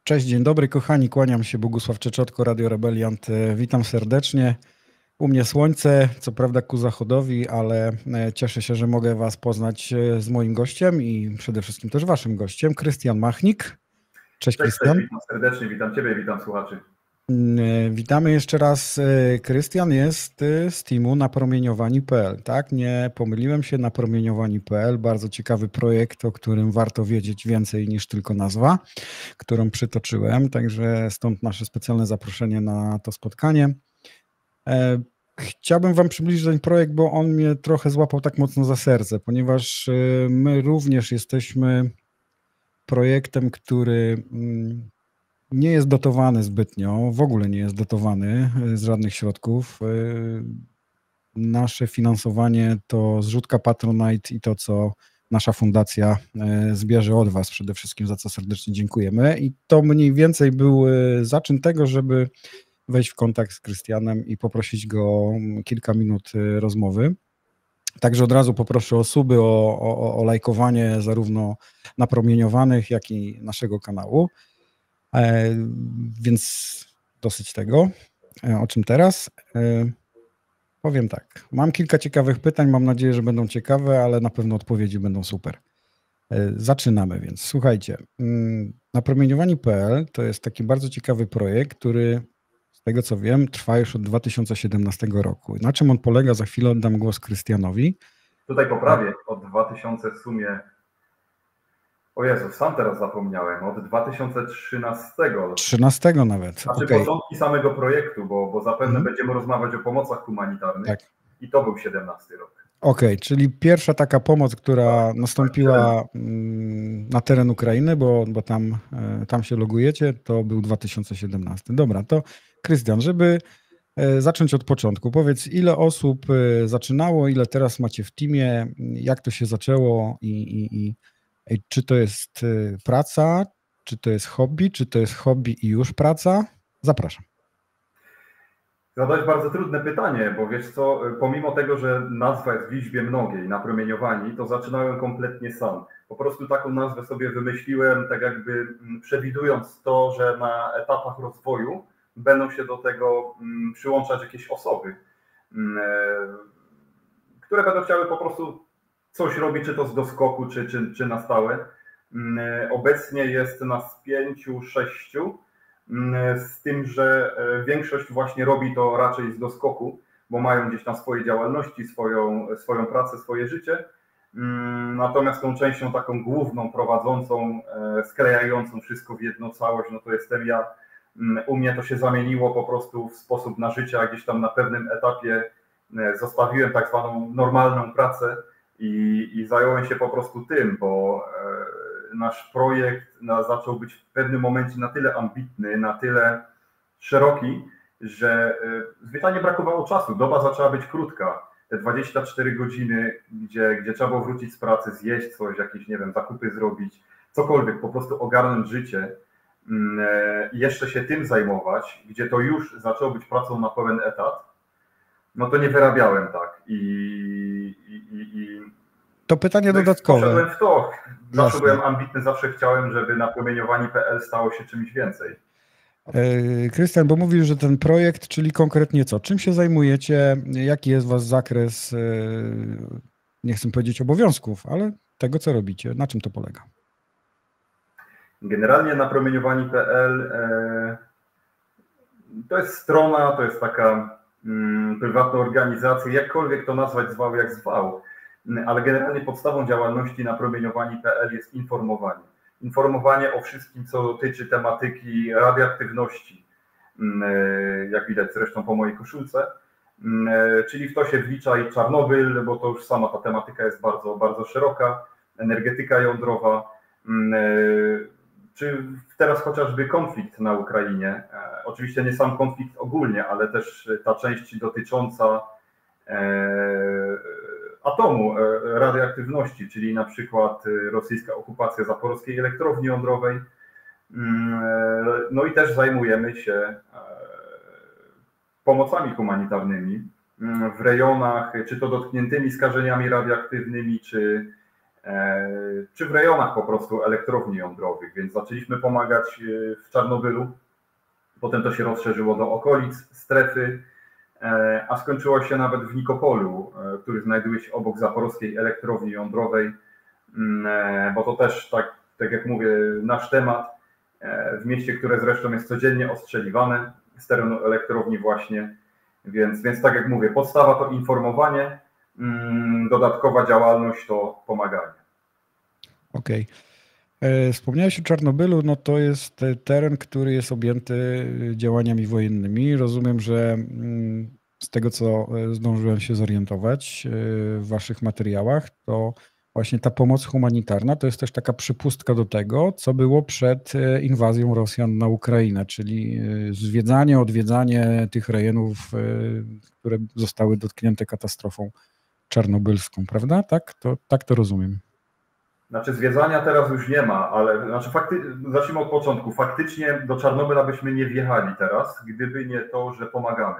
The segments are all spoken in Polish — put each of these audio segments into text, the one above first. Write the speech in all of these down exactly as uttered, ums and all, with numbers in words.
Cześć, dzień dobry kochani, kłaniam się, Bogusław Czeczotko, Radio Rebeliant. Witam serdecznie. U mnie słońce, co prawda ku zachodowi, ale cieszę się, że mogę Was poznać z moim gościem i przede wszystkim też Waszym gościem, Krystian Machnik. Cześć, Cześć, Krystian. cześć, witam serdecznie, witam Ciebie, witam słuchaczy. Witamy jeszcze raz. Krystian jest z teamu napromieniowani kropka p l, tak? Nie pomyliłem się, napromieniowani kropka p l. Bardzo ciekawy projekt, o którym warto wiedzieć więcej niż tylko nazwa, którą przytoczyłem, także stąd nasze specjalne zaproszenie na to spotkanie. Chciałbym Wam przybliżyć ten projekt, bo on mnie trochę złapał tak mocno za serce, ponieważ my również jesteśmy projektem, który nie jest dotowany zbytnio, w ogóle nie jest dotowany z żadnych środków. Nasze finansowanie to zrzutka Patronite i to, co nasza fundacja zbierze od Was przede wszystkim, za co serdecznie dziękujemy. I to mniej więcej był zaczyn tego, żeby wejść w kontakt z Krystianem i poprosić go o kilka minut rozmowy. Także od razu poproszę o suby, o, o, o lajkowanie zarówno napromieniowanych, jak i naszego kanału. E, więc dosyć tego. E, o czym teraz? E, powiem tak. Mam kilka ciekawych pytań, mam nadzieję, że będą ciekawe, ale na pewno odpowiedzi będą super. E, zaczynamy więc. Słuchajcie, napromieniowani kropka p l to jest taki bardzo ciekawy projekt, który z tego co wiem trwa już od dwa tysiące siedemnastego roku. Na czym on polega? Za chwilę oddam głos Krystianowi. Tutaj poprawię, od dwa tysiące w sumie, o Jezu, sam teraz zapomniałem, od dwa tysiące trzynastego. trzynastego nawet. Znaczy okay. początki samego projektu, bo, bo zapewne hmm. będziemy rozmawiać o pomocach humanitarnych, tak. I to był siedemnasty rok. Okej, okay, czyli pierwsza taka pomoc, która tak, nastąpiła tak, na teren Ukrainy, bo, bo tam, tam się logujecie, to był dwa tysiące siedemnasty. Dobra, to Krystian, żeby zacząć od początku, powiedz, ile osób zaczynało, ile teraz macie w teamie, jak to się zaczęło i, i, i, i czy to jest praca, czy to jest hobby, czy to jest hobby i już praca? Zapraszam. Zadać bardzo trudne pytanie, bo wiesz co, pomimo tego, że nazwa jest w liczbie mnogiej, napromieniowani, to zaczynałem kompletnie sam. Po prostu taką nazwę sobie wymyśliłem, tak jakby przewidując to, że na etapach rozwoju będą się do tego przyłączać jakieś osoby, które będą chciały po prostu coś robić, czy to z doskoku, czy, czy, czy na stałe. Obecnie jest nas pięciu, sześciu, z tym, że większość właśnie robi to raczej z doskoku, bo mają gdzieś tam swoje działalności, swoją, swoją pracę, swoje życie. Natomiast tą częścią taką główną, prowadzącą, sklejającą wszystko w jedną całość, no to jestem ja. U mnie to się zamieniło po prostu w sposób na życie, a gdzieś tam na pewnym etapie zostawiłem tak zwaną normalną pracę i, i zająłem się po prostu tym, bo nasz projekt zaczął być w pewnym momencie na tyle ambitny, na tyle szeroki, że zwyczajnie brakowało czasu. Doba zaczęła być krótka. Te dwadzieścia cztery godziny, gdzie, gdzie trzeba było wrócić z pracy, zjeść coś, jakieś, nie wiem, zakupy zrobić, cokolwiek, po prostu ogarnąć życie i jeszcze się tym zajmować, gdzie to już zaczęło być pracą na pełen etat, no to nie wyrabiałem tak. I, i, i, i to pytanie dodatkowe. Poszedłem w to. Zawsze Jasne. Byłem ambitny, zawsze chciałem, żeby napromieniowani kropka p l stało się czymś więcej. Krystian, bo mówisz, że ten projekt, czyli konkretnie co? Czym się zajmujecie? Jaki jest wasz zakres, nie chcę powiedzieć obowiązków, ale tego, co robicie? Na czym to polega? Generalnie napromieniowani kropka p l to jest strona, to jest taka mm, prywatna organizacja, jakkolwiek to nazwać, zwał jak zwał. Ale generalnie podstawą działalności napromieniowani kropka p l jest informowanie. Informowanie o wszystkim, co dotyczy tematyki radioaktywności, jak widać zresztą po mojej koszulce, czyli w to się wlicza i Czarnobyl, bo to już sama ta tematyka jest bardzo, bardzo szeroka, energetyka jądrowa, czy teraz chociażby konflikt na Ukrainie. Oczywiście nie sam konflikt ogólnie, ale też ta część dotycząca atomu, radioaktywności, czyli na przykład rosyjska okupacja zaporowskiej elektrowni jądrowej. No i też zajmujemy się pomocami humanitarnymi w rejonach, czy to dotkniętymi skażeniami radioaktywnymi, czy, czy w rejonach po prostu elektrowni jądrowych, więc zaczęliśmy pomagać w Czarnobylu, potem to się rozszerzyło do okolic strefy, a skończyło się nawet w Nikopolu, który znajduje się obok zaporowskiej elektrowni jądrowej, bo to też, tak, tak jak mówię, nasz temat, w mieście, które zresztą jest codziennie ostrzeliwane z terenu elektrowni właśnie, więc, więc tak jak mówię, podstawa to informowanie, dodatkowa działalność to pomaganie. Okej. Okay. Wspomniałeś o Czarnobylu, no to jest teren, który jest objęty działaniami wojennymi. Rozumiem, że z tego, co zdążyłem się zorientować w waszych materiałach, to właśnie ta pomoc humanitarna to jest też taka przypustka do tego, co było przed inwazją Rosjan na Ukrainę, czyli zwiedzanie, odwiedzanie tych rejonów, które zostały dotknięte katastrofą czarnobylską, prawda? Tak to, tak to rozumiem. Znaczy zwiedzania teraz już nie ma, ale znaczy fakty, zacznijmy od początku. Faktycznie do Czarnobyla byśmy nie wjechali teraz, gdyby nie to, że pomagamy.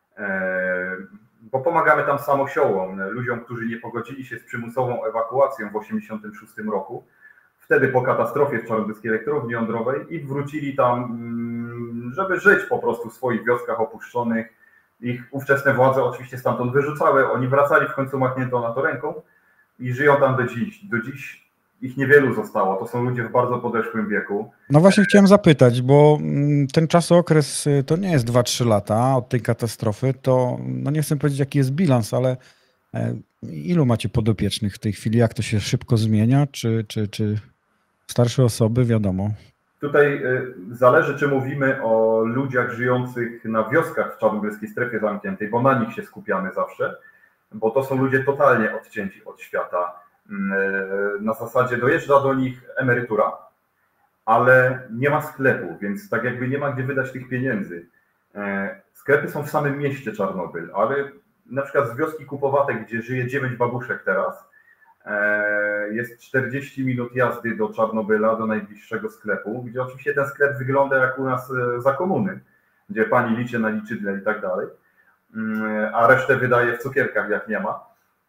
Bo pomagamy tam samosiołom, ludziom, którzy nie pogodzili się z przymusową ewakuacją w tysiąc dziewięćset osiemdziesiątym szóstym roku, wtedy po katastrofie w czarnobylskiej elektrowni jądrowej i wrócili tam, żeby żyć po prostu w swoich wioskach opuszczonych. Ich ówczesne władze oczywiście stamtąd wyrzucały, oni wracali, w końcu machnięto na to ręką i żyją tam do dziś. Do dziś ich niewielu zostało, to są ludzie w bardzo podeszłym wieku. No właśnie chciałem zapytać, bo ten czasokres to nie jest dwa trzy lata od tej katastrofy, to no nie chcę powiedzieć jaki jest bilans, ale ilu macie podopiecznych w tej chwili, jak to się szybko zmienia, czy, czy, czy starsze osoby, wiadomo? Tutaj zależy, czy mówimy o ludziach żyjących na wioskach w czarnobylskiej strefie zamkniętej, bo na nich się skupiamy zawsze, bo to są ludzie totalnie odcięci od świata. Na zasadzie dojeżdża do nich emerytura, ale nie ma sklepu, więc tak jakby nie ma gdzie wydać tych pieniędzy. Sklepy są w samym mieście Czarnobyl, ale na przykład z wioski Kupowatek, gdzie żyje dziewięć babuszek teraz, jest czterdzieści minut jazdy do Czarnobyla, do najbliższego sklepu, gdzie oczywiście ten sklep wygląda jak u nas za komuny, gdzie pani liczy na liczydle i tak dalej, a resztę wydaje w cukierkach, jak nie ma.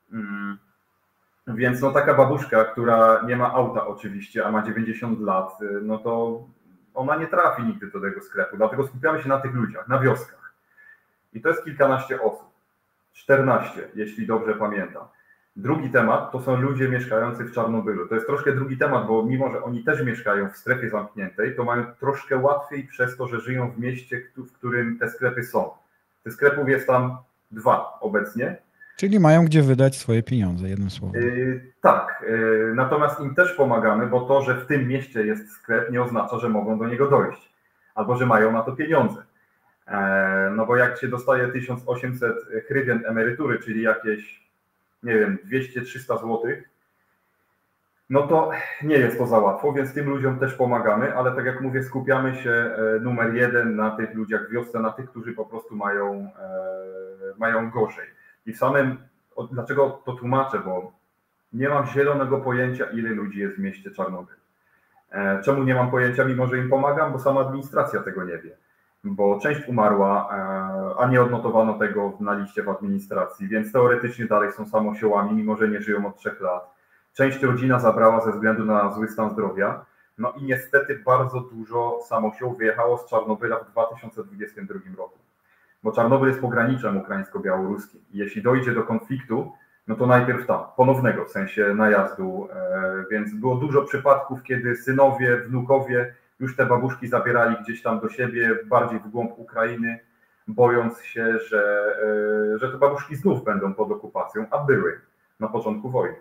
Więc no taka babuszka, która nie ma auta oczywiście, a ma dziewięćdziesiąt lat, no to ona nie trafi nigdy do tego sklepu, dlatego skupiamy się na tych ludziach, na wioskach. I to jest kilkanaście osób, czternaście, jeśli dobrze pamiętam. Drugi temat to są ludzie mieszkający w Czarnobylu. To jest troszkę drugi temat, bo mimo, że oni też mieszkają w strefie zamkniętej, to mają troszkę łatwiej przez to, że żyją w mieście, w którym te sklepy są. Tych sklepów jest tam dwa obecnie. Czyli mają gdzie wydać swoje pieniądze, jednym słowem. Yy, tak, yy, natomiast im też pomagamy, bo to, że w tym mieście jest sklep, nie oznacza, że mogą do niego dojść, albo że mają na to pieniądze. Yy, no bo jak się dostaje tysiąc osiemset hrywien emerytury, czyli jakieś, nie wiem, dwieście trzysta złotych, no to nie jest to za łatwo, więc tym ludziom też pomagamy, ale tak jak mówię, skupiamy się numer jeden na tych ludziach w wiosce, na tych, którzy po prostu mają, yy, mają gorzej. I w samym, dlaczego to tłumaczę, bo nie mam zielonego pojęcia, ile ludzi jest w mieście Czarnobyl. Czemu nie mam pojęcia, mimo że im pomagam, bo sama administracja tego nie wie. Bo część umarła, a nie odnotowano tego na liście w administracji, więc teoretycznie dalej są samosiołami, mimo że nie żyją od trzech lat. Część rodzina zabrała ze względu na zły stan zdrowia. No i niestety bardzo dużo samosioł wyjechało z Czarnobyla w dwa tysiące dwudziestym drugim roku. Bo Czarnobyl jest pograniczem ukraińsko-białoruskim. Jeśli dojdzie do konfliktu, no to najpierw tam, ponownego, w sensie najazdu, więc było dużo przypadków, kiedy synowie, wnukowie już te babuszki zabierali gdzieś tam do siebie, bardziej w głąb Ukrainy, bojąc się, że, że te babuszki znów będą pod okupacją, a były na początku wojny.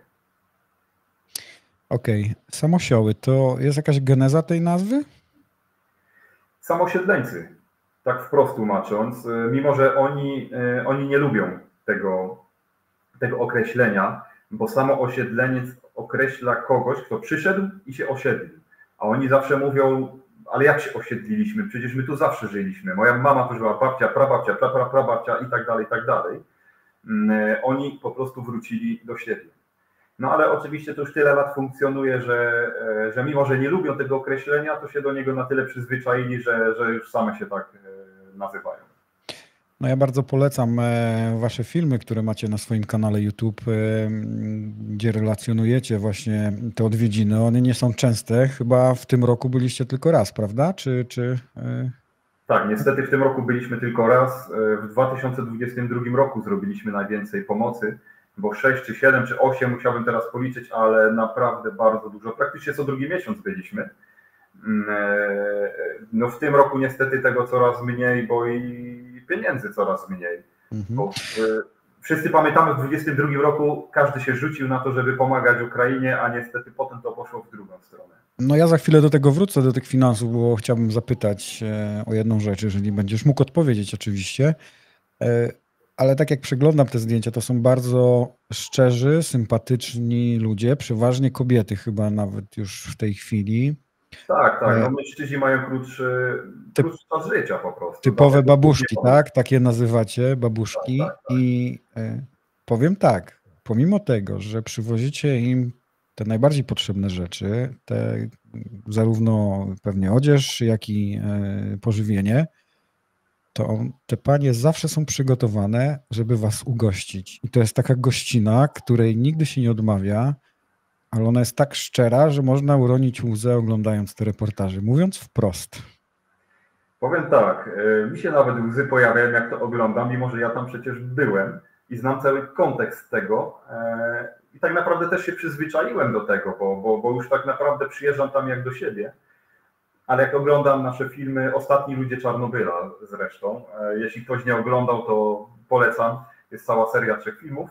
Okej, okay. Samosioły, to jest jakaś geneza tej nazwy? Samosiedleńcy. Tak wprost tłumacząc, mimo że oni, oni nie lubią tego, tego określenia, bo samo osiedleniec określa kogoś, kto przyszedł i się osiedlił. A oni zawsze mówią, ale jak się osiedliliśmy? Przecież my tu zawsze żyliśmy. Moja mama tu żyła, babcia, prababcia, pra, pra, prababcia i tak dalej, i tak dalej. Oni po prostu wrócili do siebie. No ale oczywiście to już tyle lat funkcjonuje, że, że mimo, że nie lubią tego określenia, to się do niego na tyle przyzwyczaili, że, że już same się tak nazywają. No ja bardzo polecam wasze filmy, które macie na swoim kanale YouTube, gdzie relacjonujecie właśnie te odwiedziny. One nie są częste. Chyba w tym roku byliście tylko raz, prawda? Czy, czy... Tak, niestety w tym roku byliśmy tylko raz. W dwa tysiące dwudziestym drugim roku zrobiliśmy najwięcej pomocy, bo sześć czy siedem czy osiem musiałbym teraz policzyć, ale naprawdę bardzo dużo. Praktycznie co drugi miesiąc byliśmy. No w tym roku niestety tego coraz mniej, bo i pieniędzy coraz mniej. Mhm. Bo wszyscy pamiętamy, w dwudziestym drugim roku każdy się rzucił na to, żeby pomagać Ukrainie, a niestety potem to poszło w drugą stronę. No ja za chwilę do tego wrócę, do tych finansów, bo chciałbym zapytać o jedną rzecz, jeżeli będziesz mógł odpowiedzieć oczywiście. Ale tak jak przeglądam te zdjęcia, to są bardzo szczerzy, sympatyczni ludzie, przeważnie kobiety chyba nawet już w tej chwili. Tak, tak, no mężczyźni mają krótszy, krótszy czas życia po prostu. Typowe babuszki, tak? Takie nazywacie, babuszki. Tak, tak, tak. I powiem tak, pomimo tego, że przywozicie im te najbardziej potrzebne rzeczy, te zarówno pewnie odzież, jak i pożywienie, to te panie zawsze są przygotowane, żeby was ugościć. I to jest taka gościna, której nigdy się nie odmawia, ale ona jest tak szczera, że można uronić łzę oglądając te reportaże, mówiąc wprost. Powiem tak, mi się nawet łzy pojawiają, jak to oglądam, mimo że ja tam przecież byłem i znam cały kontekst tego i tak naprawdę też się przyzwyczaiłem do tego, bo, bo, bo już tak naprawdę przyjeżdżam tam jak do siebie. Ale jak oglądam nasze filmy, Ostatni ludzie Czarnobyla zresztą, jeśli ktoś nie oglądał, to polecam, jest cała seria trzech filmów,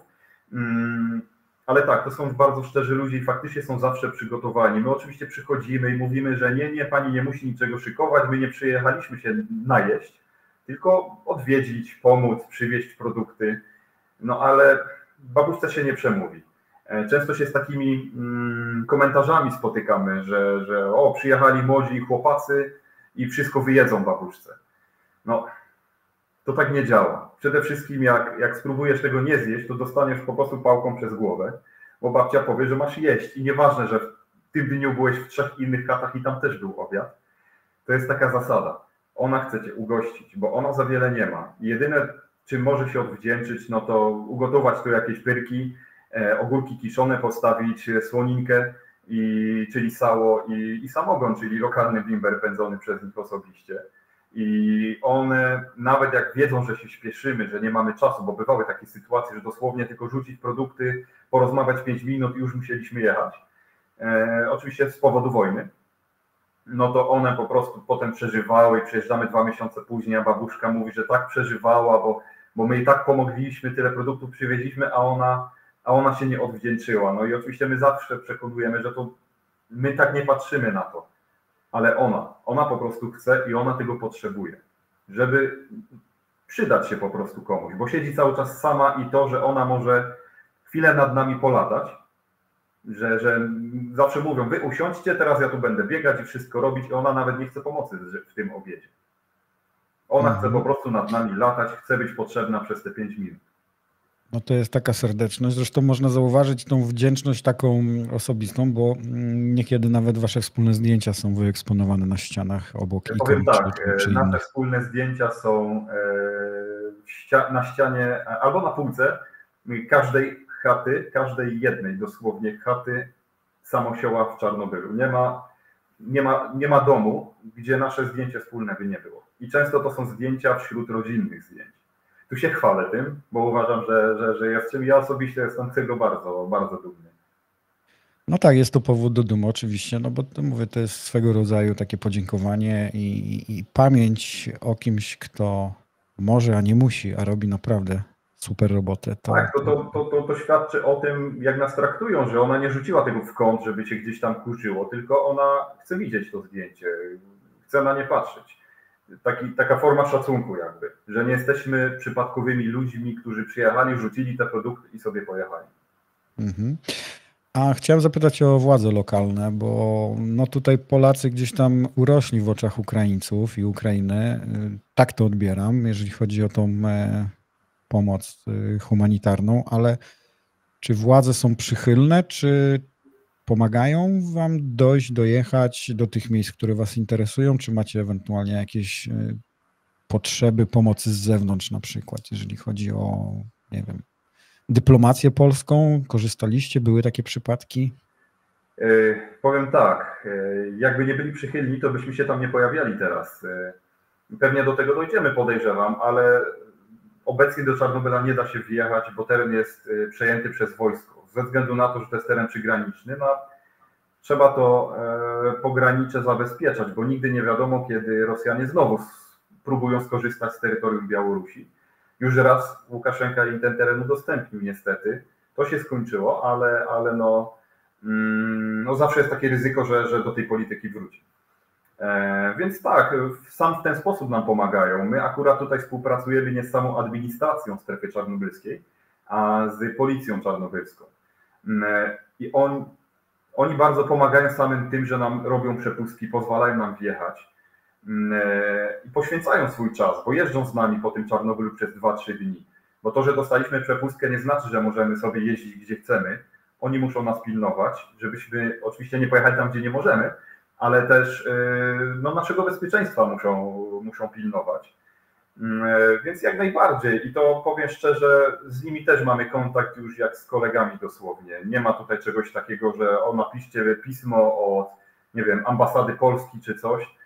ale tak, to są bardzo szczerzy ludzie i faktycznie są zawsze przygotowani. My oczywiście przychodzimy i mówimy, że nie, nie, pani nie musi niczego szykować, my nie przyjechaliśmy się najeść, tylko odwiedzić, pomóc, przywieźć produkty, no ale babuszce się nie przemówi. Często się z takimi mm, komentarzami spotykamy, że, że o, przyjechali młodzi chłopacy i wszystko wyjedzą babuszce. No, to tak nie działa. Przede wszystkim jak, jak spróbujesz tego nie zjeść, to dostaniesz po prostu pałką przez głowę, bo babcia powie, że masz jeść i nieważne, że w tym dniu byłeś w trzech innych chatach i tam też był obiad. To jest taka zasada. Ona chce cię ugościć, bo ona za wiele nie ma. I jedyne, czym może się odwdzięczyć, no to ugotować tu jakieś pyrki, ogórki kiszone, postawić słoninkę, i, czyli sało i, i samogon, czyli lokalny bimber pędzony przez nich osobiście. I one, nawet jak wiedzą, że się śpieszymy, że nie mamy czasu, bo bywały takie sytuacje, że dosłownie tylko rzucić produkty, porozmawiać pięć minut i już musieliśmy jechać, e, oczywiście z powodu wojny, no to one po prostu potem przeżywały i przyjeżdżamy dwa miesiące później, a babuszka mówi, że tak przeżywała, bo, bo my jej tak pomogliśmy, tyle produktów przywieźliśmy, a ona a ona się nie odwdzięczyła. No i oczywiście my zawsze przekonujemy, że to my tak nie patrzymy na to, ale ona, ona po prostu chce i ona tego potrzebuje, żeby przydać się po prostu komuś, bo siedzi cały czas sama i to, że ona może chwilę nad nami polatać, że, że zawsze mówią, wy usiądźcie, teraz ja tu będę biegać i wszystko robić i ona nawet nie chce pomocy w tym obiedzie. Ona mhm. chce po prostu nad nami latać, chce być potrzebna przez te pięć minut. No to jest taka serdeczność. Zresztą można zauważyć tą wdzięczność taką osobistą, bo niekiedy nawet wasze wspólne zdjęcia są wyeksponowane na ścianach obok ja powiem ikon, tak, czy, czy nasze innych. Wspólne zdjęcia są na ścianie albo na półce każdej chaty, każdej jednej dosłownie chaty Samosioła w Czarnobylu. Nie ma, nie ma, nie ma domu, gdzie nasze zdjęcie wspólne by nie było. I często to są zdjęcia wśród rodzinnych zdjęć. Tu się chwalę tym, bo uważam, że, że, że jestem, ja osobiście jestem z tego bardzo, bardzo dumny. No tak, jest to powód do dumy oczywiście, no bo to mówię, to jest swego rodzaju takie podziękowanie i, i, i pamięć o kimś, kto może, a nie musi, a robi naprawdę super robotę. To, tak, to, to, to, to, to świadczy o tym, jak nas traktują, że ona nie rzuciła tego w kąt, żeby się gdzieś tam kurzyło, tylko ona chce widzieć to zdjęcie, chce na nie patrzeć. Taki, taka forma szacunku jakby, że nie jesteśmy przypadkowymi ludźmi, którzy przyjechali, rzucili te produkty i sobie pojechali. Mhm. A chciałem zapytać o władze lokalne, bo no tutaj Polacy gdzieś tam urośli w oczach Ukraińców i Ukrainy. Tak to odbieram, jeżeli chodzi o tą pomoc humanitarną, ale czy władze są przychylne, czy pomagają wam dojść, dojechać do tych miejsc, które was interesują, czy macie ewentualnie jakieś potrzeby pomocy z zewnątrz na przykład, jeżeli chodzi o, nie wiem, dyplomację polską? Korzystaliście? Były takie przypadki? Yy, powiem tak, yy, jakby nie byli przychylni, to byśmy się tam nie pojawiali teraz. Yy, pewnie do tego dojdziemy, podejrzewam, ale obecnie do Czarnobyla nie da się wjechać, bo teren jest yy, przejęty przez wojsko. Ze względu na to, że to jest teren przygraniczny, no, trzeba to yy, pogranicze zabezpieczać, bo nigdy nie wiadomo, kiedy Rosjanie znowu próbują skorzystać z terytorium Białorusi. Już raz Łukaszenka im ten teren udostępnił niestety. To się skończyło, ale, ale no, no zawsze jest takie ryzyko, że, że do tej polityki wróci. E, więc tak, sam w ten sposób nam pomagają. My akurat tutaj współpracujemy nie z samą administracją strefy czarnobylskiej, a z policją czarnobylską. E, I on, oni bardzo pomagają samym tym, że nam robią przepustki, pozwalają nam wjechać i poświęcają swój czas, bo jeżdżą z nami po tym Czarnobylu przez dwa trzy dni. Bo to, że dostaliśmy przepustkę, nie znaczy, że możemy sobie jeździć gdzie chcemy. Oni muszą nas pilnować, żebyśmy oczywiście nie pojechali tam, gdzie nie możemy, ale też no, naszego bezpieczeństwa muszą, muszą pilnować. Więc jak najbardziej. I to powiem szczerze, z nimi też mamy kontakt już jak z kolegami dosłownie. Nie ma tutaj czegoś takiego, że o, napiszcie pismo od, nie wiem, ambasady Polski czy coś.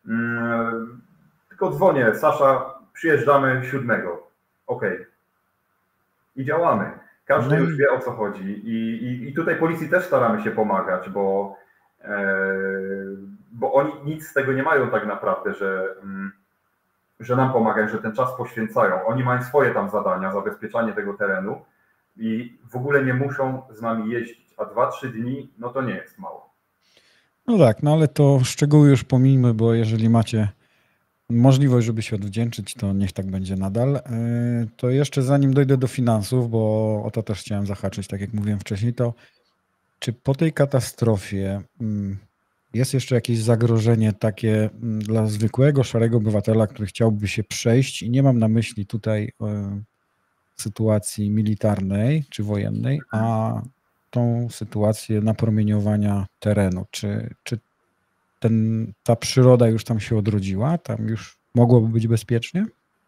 Tylko dzwonię, Sasza, przyjeżdżamy siódmego. Okej. Okay. I działamy. Każdy już wie, o co chodzi. I, i, i tutaj policji też staramy się pomagać, bo, e, bo oni nic z tego nie mają tak naprawdę, że, że nam pomagają, że ten czas poświęcają. Oni mają swoje tam zadania, zabezpieczanie tego terenu i w ogóle nie muszą z nami jeździć. A dwa trzy dni, no to nie jest mało. No tak, no ale to szczegóły już pomijmy, bo jeżeli macie możliwość, żeby się odwdzięczyć, to niech tak będzie nadal. To jeszcze zanim dojdę do finansów, bo o to też chciałem zahaczyć, tak jak mówiłem wcześniej, to czy po tej katastrofie jest jeszcze jakieś zagrożenie takie dla zwykłego, szarego obywatela, który chciałby się przejść, i nie mam na myśli tutaj sytuacji militarnej czy wojennej, a tą sytuację napromieniowania terenu? Czy, czy ten, ta przyroda już tam się odrodziła? Tam już mogłoby być bezpiecznie?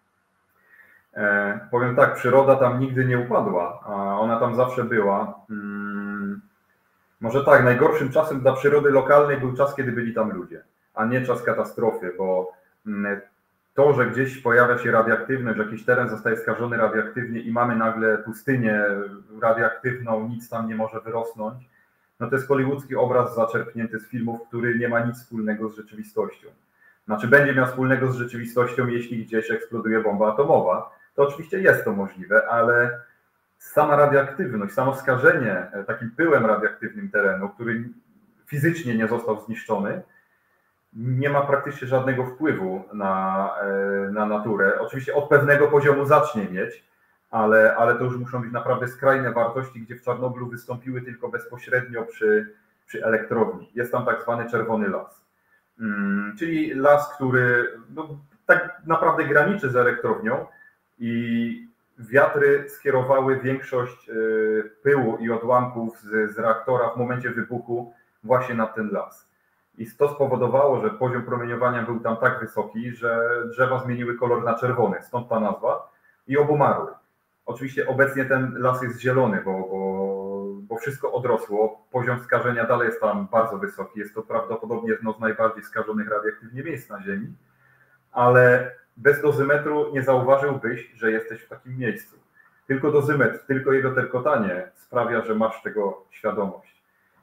E, powiem tak, przyroda tam nigdy nie upadła, a ona tam zawsze była. Hmm, może tak, najgorszym czasem dla przyrody lokalnej był czas, kiedy byli tam ludzie, a nie czas katastrofy, bo hmm, to, że gdzieś pojawia się radioaktywność, że jakiś teren zostaje skażony radioaktywnie i mamy nagle pustynię radioaktywną, nic tam nie może wyrosnąć, no to jest hollywoodzki obraz zaczerpnięty z filmów, który nie ma nic wspólnego z rzeczywistością. Znaczy będzie miał wspólnego z rzeczywistością, jeśli gdzieś eksploduje bomba atomowa, to oczywiście jest to możliwe, ale sama radioaktywność, samo skażenie takim pyłem radioaktywnym terenu, który fizycznie nie został zniszczony, nie ma praktycznie żadnego wpływu na, na naturę. Oczywiście od pewnego poziomu zacznie mieć, ale, ale to już muszą być naprawdę skrajne wartości, gdzie w Czarnobylu wystąpiły tylko bezpośrednio przy, przy elektrowni. Jest tam tak zwany czerwony las, hmm, czyli las, który no, tak naprawdę graniczy z elektrownią i wiatry skierowały większość pyłu i odłamków z, z reaktora w momencie wybuchu właśnie na ten las. I to spowodowało, że poziom promieniowania był tam tak wysoki, że drzewa zmieniły kolor na czerwony, stąd ta nazwa, i obumarły. Oczywiście obecnie ten las jest zielony, bo, bo, bo wszystko odrosło, poziom skażenia dalej jest tam bardzo wysoki, jest to prawdopodobnie jedno z najbardziej skażonych radioaktywnie miejsc na Ziemi, ale bez dozymetru nie zauważyłbyś, że jesteś w takim miejscu. Tylko dozymetr, tylko jego terkotanie sprawia, że masz tego świadomość.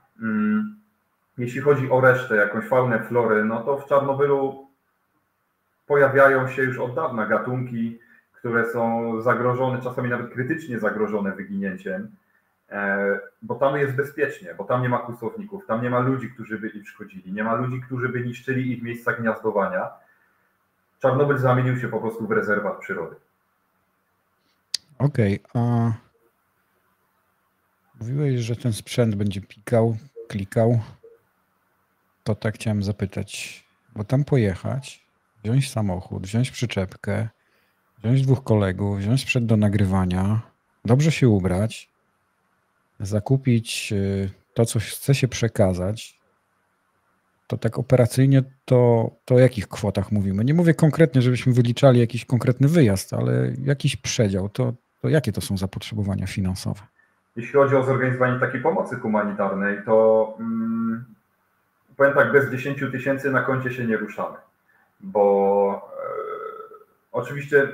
Jeśli chodzi o resztę, jakąś faunę, flory, no to w Czarnobylu pojawiają się już od dawna gatunki, które są zagrożone, czasami nawet krytycznie zagrożone wyginięciem, bo tam jest bezpiecznie, bo tam nie ma kłusowników, tam nie ma ludzi, którzy by ich szkodzili, nie ma ludzi, którzy by niszczyli ich miejsca gniazdowania. Czarnobyl zamienił się po prostu w rezerwat przyrody. Okej, okay, a mówiłeś, że ten sprzęt będzie pikał, klikał. To tak chciałem zapytać, bo tam pojechać, wziąć samochód, wziąć przyczepkę, wziąć dwóch kolegów, wziąć sprzęt do nagrywania, dobrze się ubrać, zakupić to, co chce się przekazać, to tak operacyjnie to, to o jakich kwotach mówimy? Nie mówię konkretnie, żebyśmy wyliczali jakiś konkretny wyjazd, ale jakiś przedział, to, to jakie to są zapotrzebowania finansowe? Jeśli chodzi o zorganizowanie takiej pomocy humanitarnej, to mm, powiem tak, bez dziesięć tysięcy na koncie się nie ruszamy, bo e, oczywiście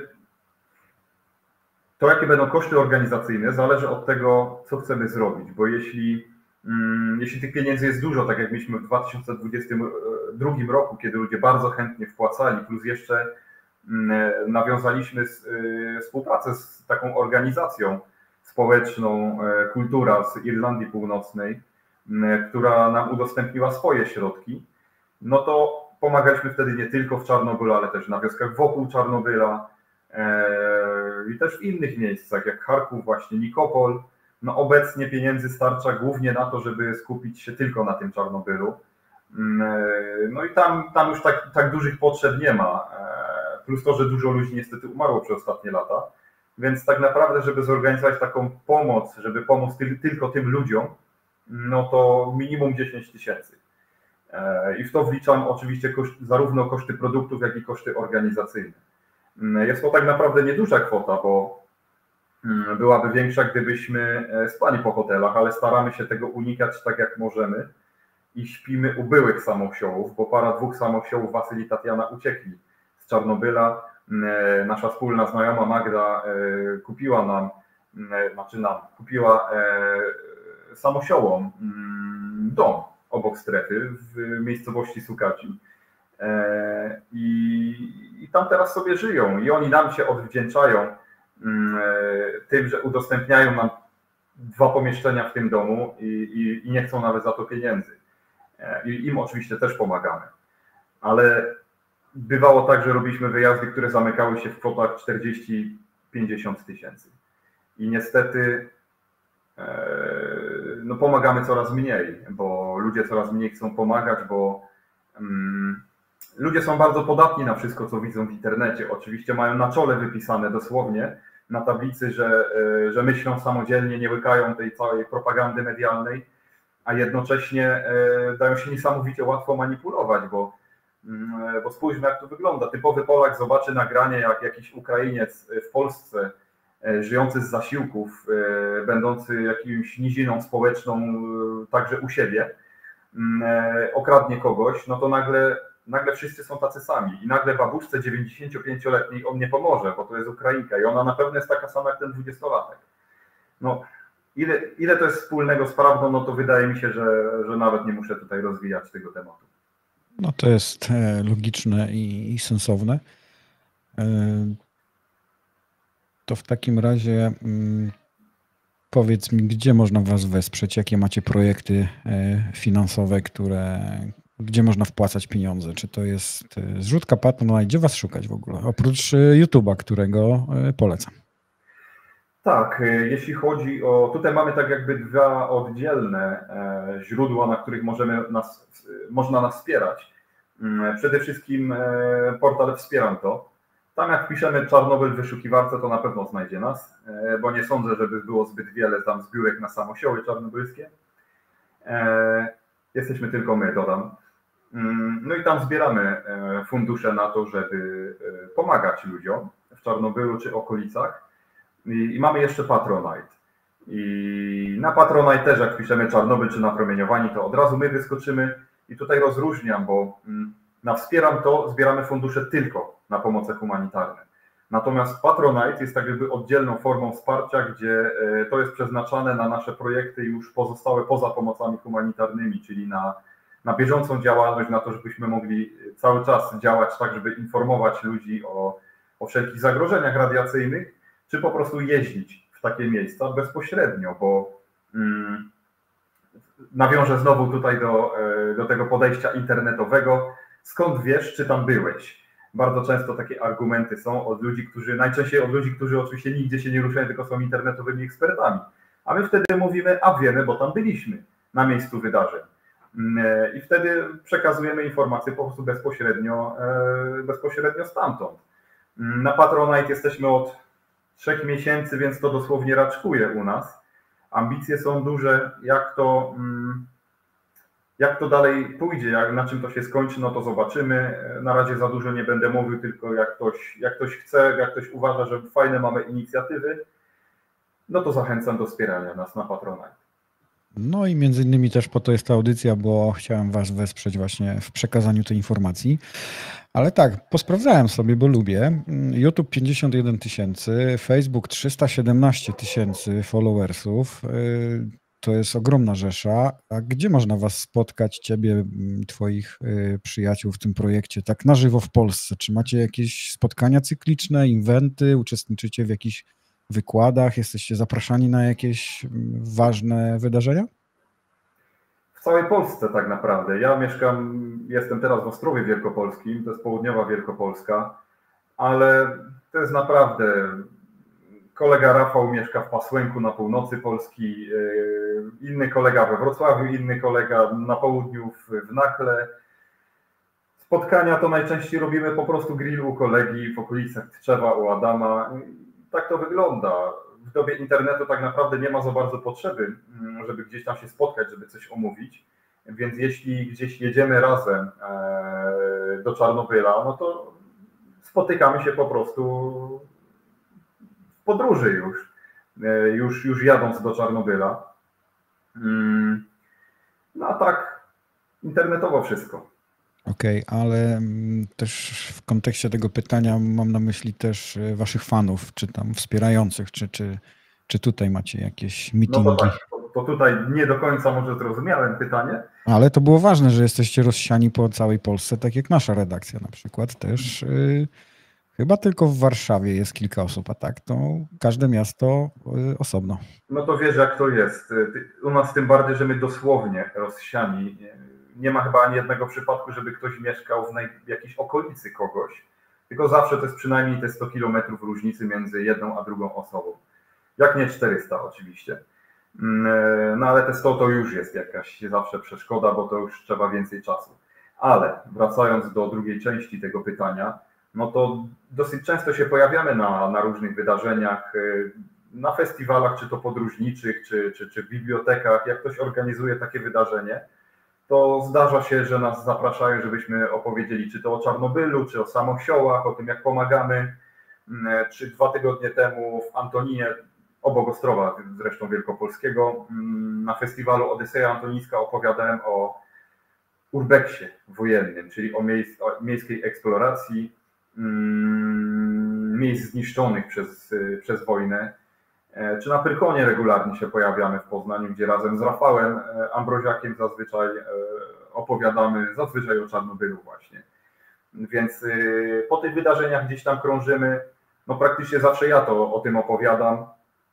to, jakie będą koszty organizacyjne, zależy od tego, co chcemy zrobić, bo jeśli, mm, jeśli tych pieniędzy jest dużo, tak jak mieliśmy w dwa tysiące dwudziestym drugim roku, kiedy ludzie bardzo chętnie wpłacali, plus jeszcze mm, nawiązaliśmy z, y, współpracę z taką organizacją społeczną Kultura z Irlandii Północnej, która nam udostępniła swoje środki, no to pomagaliśmy wtedy nie tylko w Czarnobylu, ale też na wioskach wokół Czarnobyla i też w innych miejscach, jak Charków, właśnie Nikopol. No obecnie pieniędzy starcza głównie na to, żeby skupić się tylko na tym Czarnobylu. No i tam, tam już tak, tak dużych potrzeb nie ma, plus to, że dużo ludzi niestety umarło przez ostatnie lata. Więc tak naprawdę, żeby zorganizować taką pomoc, żeby pomóc ty, tylko tym ludziom, no to minimum dziesięć tysięcy. I w to wliczam oczywiście koszt, zarówno koszty produktów, jak i koszty organizacyjne. Jest to tak naprawdę nieduża kwota, bo byłaby większa, gdybyśmy spali po hotelach, ale staramy się tego unikać tak jak możemy i śpimy u byłych samosiołów, bo para dwóch samosiołów Wasyli i Tatiana uciekli z Czarnobyla. Nasza wspólna znajoma Magda kupiła nam, znaczy nam, kupiła samosiołom dom obok strefy w miejscowości Sukaci i, i tam teraz sobie żyją i oni nam się odwdzięczają tym, że udostępniają nam dwa pomieszczenia w tym domu i, i, i nie chcą nawet za to pieniędzy. I im oczywiście też pomagamy, ale bywało tak, że robiliśmy wyjazdy, które zamykały się w kwotach czterdzieści pięćdziesiąt tysięcy. I niestety no, pomagamy coraz mniej, bo ludzie coraz mniej chcą pomagać, bo um, ludzie są bardzo podatni na wszystko, co widzą w internecie. Oczywiście mają na czole wypisane dosłownie na tablicy, że, że myślą samodzielnie, nie łykają tej całej propagandy medialnej, a jednocześnie dają się niesamowicie łatwo manipulować, bo Bo spójrzmy, jak to wygląda. Typowy Polak zobaczy nagranie, jak jakiś Ukrainiec w Polsce, żyjący z zasiłków, będący jakimś niziną społeczną także u siebie, okradnie kogoś, no to nagle, nagle wszyscy są tacy sami i nagle babuszce dziewięćdziesięciopięcioletniej on nie pomoże, bo to jest Ukrainka i ona na pewno jest taka sama jak ten dwudziestolatek. No, ile, ile to jest wspólnego z prawdą, no to wydaje mi się, że, że nawet nie muszę tutaj rozwijać tego tematu. No to jest logiczne i, i sensowne. To w takim razie powiedz mi, gdzie można Was wesprzeć, jakie macie projekty finansowe, które, gdzie można wpłacać pieniądze? Czy to jest zrzutka Patronite? Gdzie Was szukać w ogóle? Oprócz YouTube'a, którego polecam. Tak, jeśli chodzi o... Tutaj mamy tak jakby dwa oddzielne źródła, na których możemy nas, można nas wspierać. Przede wszystkim portal Wspieram To. Tam jak wpiszemy Czarnobyl w wyszukiwarce, to na pewno znajdzie nas, bo nie sądzę, żeby było zbyt wiele tam zbiórek na samosioły czarnobylskie. Jesteśmy tylko my, dodam. No i tam zbieramy fundusze na to, żeby pomagać ludziom w Czarnobylu czy okolicach. I mamy jeszcze Patronite. I na Patronite też jak piszemy Czarnobyl czy napromieniowani, to od razu my wyskoczymy. I tutaj rozróżniam, bo na Wspieram To zbieramy fundusze tylko na pomoce humanitarne. Natomiast Patronite jest tak jakby oddzielną formą wsparcia, gdzie to jest przeznaczane na nasze projekty już pozostałe poza pomocami humanitarnymi, czyli na, na bieżącą działalność, na to, żebyśmy mogli cały czas działać tak, żeby informować ludzi o, o wszelkich zagrożeniach radiacyjnych, czy po prostu jeździć w takie miejsca bezpośrednio, bo mm, nawiążę znowu tutaj do, do tego podejścia internetowego. Skąd wiesz, czy tam byłeś? Bardzo często takie argumenty są od ludzi, którzy, najczęściej od ludzi, którzy oczywiście nigdzie się nie ruszają, tylko są internetowymi ekspertami. A my wtedy mówimy, a wiemy, bo tam byliśmy na miejscu wydarzeń. I wtedy przekazujemy informacje po prostu bezpośrednio, bezpośrednio stamtąd. Na Patronite jesteśmy od trzech miesięcy, więc to dosłownie raczkuje u nas. Ambicje są duże, jak to, Jak to dalej pójdzie, jak, na czym to się skończy, no to zobaczymy. Na razie za dużo nie będę mówił, tylko jak ktoś, jak ktoś chce, jak ktoś uważa, że fajne mamy inicjatywy, no to zachęcam do wspierania nas na Patronite. No i między innymi też po to jest ta audycja, bo chciałem was wesprzeć właśnie w przekazaniu tej informacji. Ale tak, posprawdzałem sobie, bo lubię. YouTube pięćdziesiąt jeden tysięcy, Facebook trzysta siedemnaście tysięcy followersów. To jest ogromna rzesza. A gdzie można was spotkać, ciebie, twoich przyjaciół w tym projekcie, tak na żywo w Polsce? Czy macie jakieś spotkania cykliczne, eventy, uczestniczycie w jakichś wykładach, jesteście zapraszani na jakieś ważne wydarzenia? W całej Polsce tak naprawdę. Ja mieszkam, jestem teraz w Ostrowie Wielkopolskim, to jest południowa Wielkopolska, ale to jest naprawdę... Kolega Rafał mieszka w Pasłęku na północy Polski, inny kolega we Wrocławiu, inny kolega na południu w Nakle. Spotkania to najczęściej robimy po prostu grill u kolegi w okolicach Tczewa, u Adama. Tak to wygląda. W dobie internetu tak naprawdę nie ma za bardzo potrzeby, żeby gdzieś tam się spotkać, żeby coś omówić. Więc jeśli gdzieś jedziemy razem do Czarnobyla, no to spotykamy się po prostu w podróży już, już, już jadąc do Czarnobyla. No a tak internetowo wszystko. Okej, okay, ale też w kontekście tego pytania mam na myśli też waszych fanów, czy tam wspierających, czy, czy, czy tutaj macie jakieś meetingi? No to tak, to, to tutaj nie do końca może zrozumiałem pytanie. Ale to było ważne, że jesteście rozsiani po całej Polsce, tak jak nasza redakcja na przykład też. Yy, chyba tylko w Warszawie jest kilka osób, a tak to każde miasto yy, osobno. No to wiesz jak to jest. U nas tym bardziej, że my dosłownie rozsiani. Nie ma chyba ani jednego przypadku, żeby ktoś mieszkał w, w jakiejś okolicy kogoś, tylko zawsze to jest przynajmniej te sto kilometrów różnicy między jedną a drugą osobą. Jak nie czterysta oczywiście. No ale te sto to już jest jakaś zawsze przeszkoda, bo to już trzeba więcej czasu. Ale wracając do drugiej części tego pytania, no to dosyć często się pojawiamy na, na różnych wydarzeniach, na festiwalach, czy to podróżniczych, czy, czy, czy w bibliotekach. Jak ktoś organizuje takie wydarzenie, to zdarza się, że nas zapraszają, żebyśmy opowiedzieli czy to o Czarnobylu, czy o Samosiołach, o tym jak pomagamy. Czy dwa tygodnie temu w Antoninie, obok Ostrowa zresztą Wielkopolskiego, na festiwalu Odyseja Antonińska opowiadałem o urbeksie wojennym, czyli o, miejsc, o miejskiej eksploracji miejsc zniszczonych przez, przez wojnę. Czy na Pyrkonie regularnie się pojawiamy w Poznaniu, gdzie razem z Rafałem Ambroziakiem zazwyczaj opowiadamy, zazwyczaj o Czarnobylu właśnie. Więc po tych wydarzeniach gdzieś tam krążymy, no praktycznie zawsze ja to o tym opowiadam.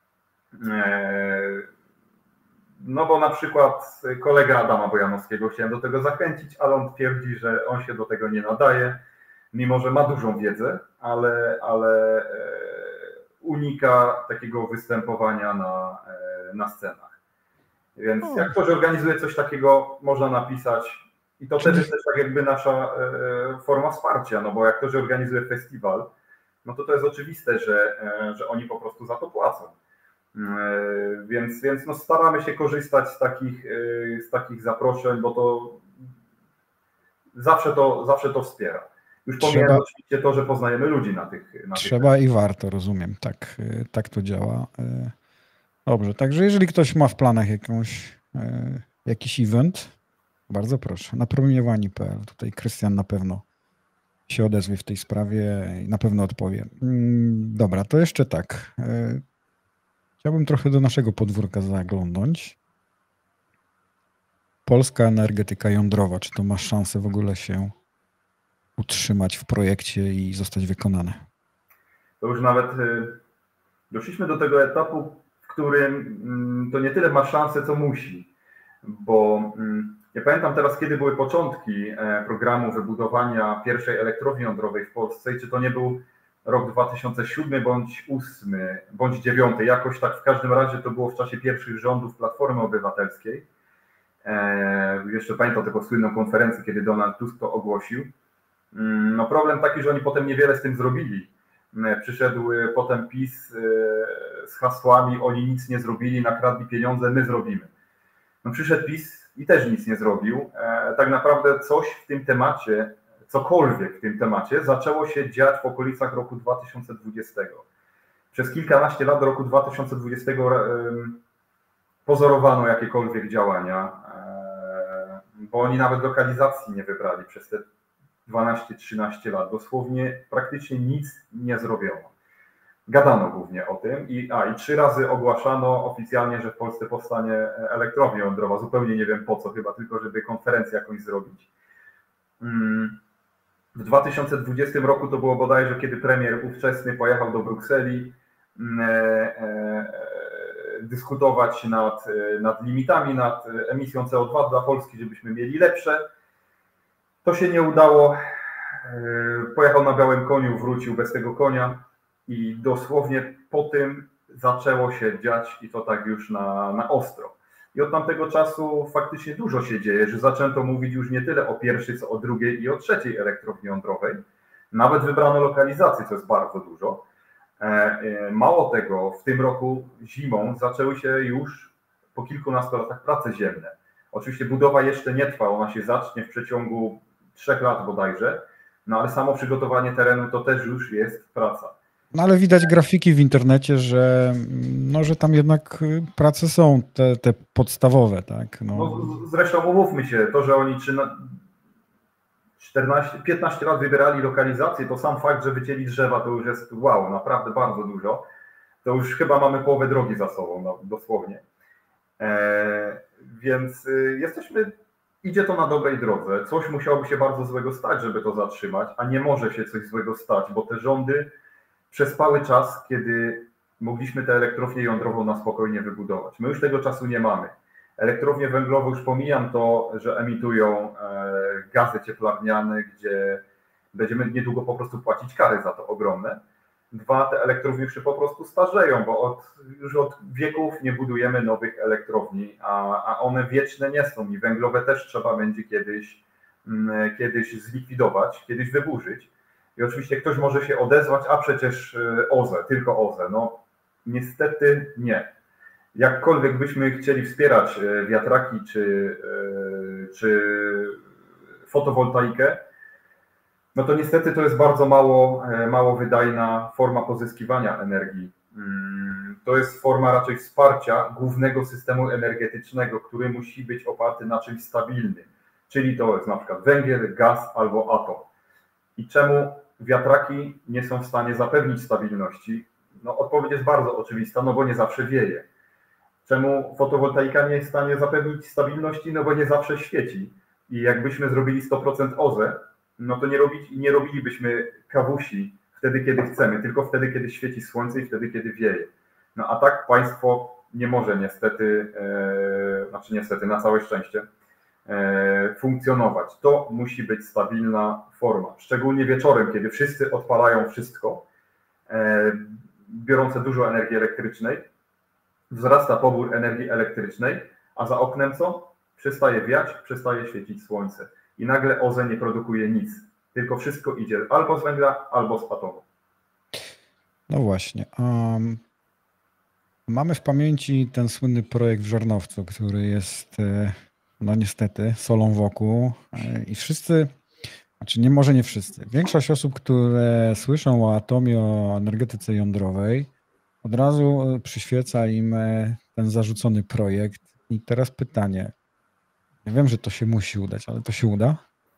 No bo na przykład kolega Adama Bojanowskiego chciałem do tego zachęcić, ale on twierdzi, że on się do tego nie nadaje, mimo że ma dużą wiedzę, ale, ale unika takiego występowania na, na scenach. Więc jak ktoś organizuje coś takiego, można napisać i to też jest też tak jakby nasza forma wsparcia, no bo jak ktoś organizuje festiwal, no to to jest oczywiste, że, że oni po prostu za to płacą. Więc, więc no staramy się korzystać z takich, z takich zaproszeń, bo to zawsze to, zawsze to wspiera. Już pomijając trzeba, oczywiście to, że poznajemy ludzi na tych... Na trzeba tych... i warto, rozumiem. Tak, tak to działa. Dobrze, także jeżeli ktoś ma w planach jakąś, jakiś event, bardzo proszę, na promieniowani kropka p l. Tutaj Krystian na pewno się odezwie w tej sprawie i na pewno odpowie. Dobra, to jeszcze tak. Chciałbym trochę do naszego podwórka zaglądnąć. Polska energetyka jądrowa, czy to ma szansę w ogóle się utrzymać w projekcie i zostać wykonane? To już nawet doszliśmy do tego etapu, w którym to nie tyle ma szansę, co musi. Bo ja pamiętam teraz, kiedy były początki programu wybudowania pierwszej elektrowni jądrowej w Polsce i czy to nie był rok dwa tysiące siódmy bądź ósmy, bądź dziewiąty, jakoś tak w każdym razie to było w czasie pierwszych rządów Platformy Obywatelskiej. Jeszcze pamiętam taką słynną konferencję, kiedy Donald Tusk to ogłosił. No problem taki, że oni potem niewiele z tym zrobili. Przyszedł potem PiS z hasłami, oni nic nie zrobili, nakradli pieniądze, my zrobimy. No przyszedł PiS i też nic nie zrobił. Tak naprawdę coś w tym temacie, cokolwiek w tym temacie zaczęło się dziać w okolicach roku dwa tysiące dwudziestego. Przez kilkanaście lat do roku dwa tysiące dwudziestego pozorowano jakiekolwiek działania, bo oni nawet lokalizacji nie wybrali przez te dwanaście trzynaście lat. Dosłownie praktycznie nic nie zrobiono. Gadano głównie o tym i, a, i trzy razy ogłaszano oficjalnie, że w Polsce powstanie elektrownia jądrowa. Zupełnie nie wiem po co, chyba tylko, żeby konferencję jakąś zrobić. W dwa tysiące dwudziestym roku to było bodajże, kiedy premier ówczesny pojechał do Brukseli e, e, dyskutować nad, nad limitami, nad emisją C O dwa dla Polski, żebyśmy mieli lepsze. To się nie udało. Pojechał na białym koniu, wrócił bez tego konia i dosłownie po tym zaczęło się dziać i to tak już na, na ostro. I od tamtego czasu faktycznie dużo się dzieje, że zaczęto mówić już nie tyle o pierwszej, co o drugiej i o trzeciej elektrowni jądrowej. Nawet wybrano lokalizację, co jest bardzo dużo. Mało tego, w tym roku zimą zaczęły się już po kilkunastu latach prace ziemne. Oczywiście budowa jeszcze nie trwa, ona się zacznie w przeciągu trzech lat bodajże, no ale samo przygotowanie terenu to też już jest praca. No ale widać grafiki w internecie, że, no, że tam jednak prace są te, te podstawowe, tak? No. No, zresztą umówmy się, to, że oni czternaście, piętnaście lat wybierali lokalizację, to sam fakt, że wycięli drzewa, to już jest wow, naprawdę bardzo dużo. To już chyba mamy połowę drogi za sobą, no, dosłownie. E, więc y, jesteśmy, idzie to na dobrej drodze. Coś musiałoby się bardzo złego stać, żeby to zatrzymać, a nie może się coś złego stać, bo te rządy przespały czas, kiedy mogliśmy tę elektrownię jądrową na spokojnie wybudować. My już tego czasu nie mamy. Elektrownie węglowe, już pomijam to, że emitują gazy cieplarniane, gdzie będziemy niedługo po prostu płacić kary za to ogromne. Dwa, te elektrownie już się po prostu starzeją, bo od, już od wieków nie budujemy nowych elektrowni, a, a one wieczne nie są i węglowe też trzeba będzie kiedyś, kiedyś zlikwidować, kiedyś wyburzyć. I oczywiście ktoś może się odezwać, a przecież O Z E, tylko O Z E. No niestety nie. Jakkolwiek byśmy chcieli wspierać wiatraki czy, czy fotowoltaikę, no to niestety to jest bardzo mało, mało wydajna forma pozyskiwania energii. To jest forma raczej wsparcia głównego systemu energetycznego, który musi być oparty na czymś stabilnym. Czyli to jest na przykład węgiel, gaz albo atom. I czemu wiatraki nie są w stanie zapewnić stabilności? No, odpowiedź jest bardzo oczywista, no bo nie zawsze wieje. Czemu fotowoltaika nie jest w stanie zapewnić stabilności? No bo nie zawsze świeci. I jakbyśmy zrobili sto procent O Z E, no to nie, robić, nie robilibyśmy kawusi wtedy, kiedy chcemy, tylko wtedy, kiedy świeci słońce i wtedy, kiedy wieje. No a tak państwo nie może niestety, e, znaczy niestety, na całe szczęście, e, funkcjonować. To musi być stabilna forma. Szczególnie wieczorem, kiedy wszyscy odpalają wszystko, e, biorące dużo energii elektrycznej, wzrasta pobór energii elektrycznej, a za oknem co? Przestaje wiać, przestaje świecić słońce. I nagle O Z E nie produkuje nic, tylko wszystko idzie albo z węgla, albo z atomu. No właśnie. Um, mamy w pamięci ten słynny projekt w Żarnowcu, który jest, no niestety, solą wokół i wszyscy, znaczy nie, może nie wszyscy, większość osób, które słyszą o atomie, o energetyce jądrowej, od razu przyświeca im ten zarzucony projekt. I teraz pytanie. Ja wiem, że to się musi udać, ale to się uda?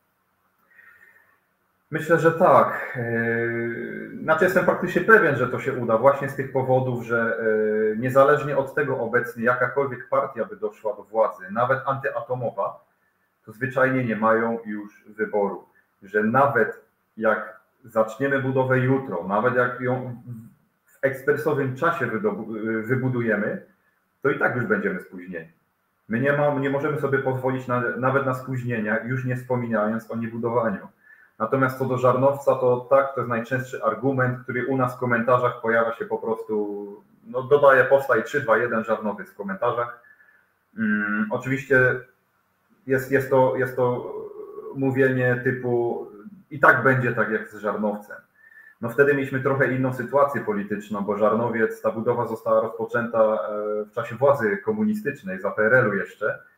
Myślę, że tak. Znaczy jestem praktycznie pewien, że to się uda właśnie z tych powodów, że niezależnie od tego obecnie jakakolwiek partia by doszła do władzy, nawet antyatomowa, to zwyczajnie nie mają już wyboru. Że nawet jak zaczniemy budowę jutro, nawet jak ją w ekspresowym czasie wybudujemy, to i tak już będziemy spóźnieni. My nie, ma, nie możemy sobie pozwolić na, nawet na spóźnienia, już nie wspominając o niebudowaniu. Natomiast co do Żarnowca, to tak, to jest najczęstszy argument, który u nas w komentarzach pojawia się po prostu, no dodaję powstaje trzy, dwa, jeden Żarnowiec w komentarzach. Hmm, oczywiście jest, jest, to, jest to mówienie typu i tak będzie tak jak z Żarnowcem. No wtedy mieliśmy trochę inną sytuację polityczną, bo Żarnowiec, ta budowa została rozpoczęta w czasie władzy komunistycznej, za P R L u jeszcze.